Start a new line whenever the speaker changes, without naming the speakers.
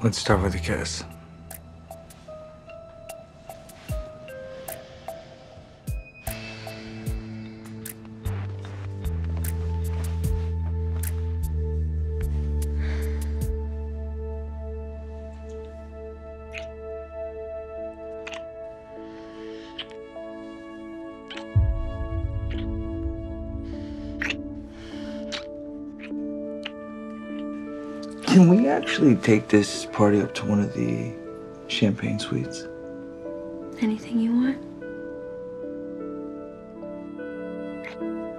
Let's start with a kiss. Can we actually take this party up to one of the champagne suites?
Anything you want.